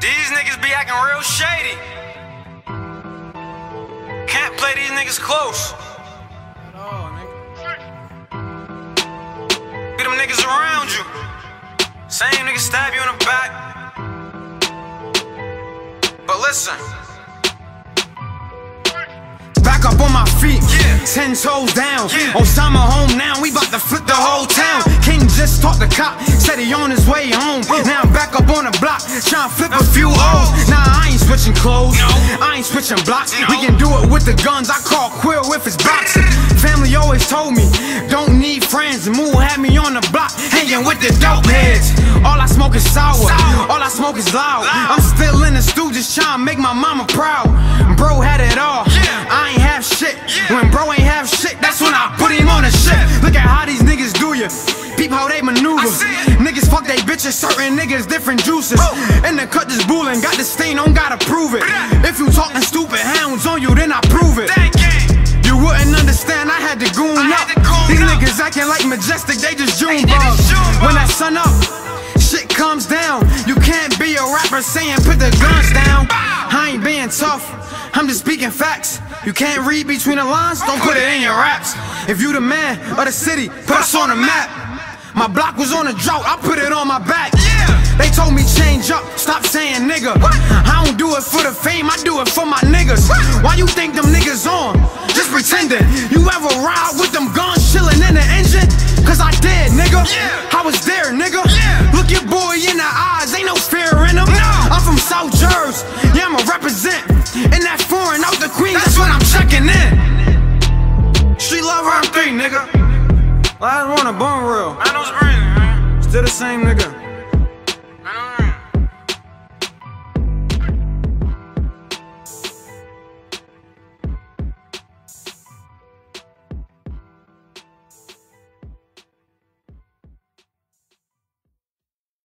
These niggas be acting real shady. Can't play these niggas close. Get them niggas around you. Same niggas stab you in the back. But listen. Back up on my feet, Yeah. 10 toes down. Yeah. Osama home now, we bout to flip the whole town. King just talked the cop, said he on his way home. Now I'm back up on the block, tryna flip a few O's. Nah, I ain't switching clothes, No. I ain't switching blocks. No. We can do it with the guns, I call Quill if it's boxing. Family always told me, don't need friends. Moo had me on the block, hanging with the dope heads. All I smoke is sour, all I smoke is loud. I'm still in the stew, just tryna make my mama proud. Bro had it all, I ain't have shit. When bro ain't have shit, that's when I put him on the shit. Look at how these niggas do ya. Peep how they maneuver. Niggas fuck they bitches, certain niggas different juices. And the cut this bullin', got the stain, don't gotta prove it. If you talking stupid hounds on you, then I prove it. You wouldn't understand, I had to goon up. These niggas acting like Majestic, they just June bugs. When that sun up, shit comes down. You can't be a rapper saying put the guns down. I ain't being tough, I'm just speaking facts. You can't read between the lines, don't put it in your raps. If you the man of the city, put us on the map. My block was on a drought, I put it on my back. They told me change up, stop saying nigga. I don't do it for the fame, I do it for my niggas. Why you think them niggas on? Just pretending. You ever ride with them guns chillin' in the engine? Cause I did, nigga. I was there, nigga. Look your boy in the eyes, ain't no fear in him. I'm from South Jersey, yeah, I'ma represent. In that foreign, out the Queens, that's when I'm checking in. Street love round 3, nigga. Last one, a bone real. I know it's breathing, man. Still the same nigga.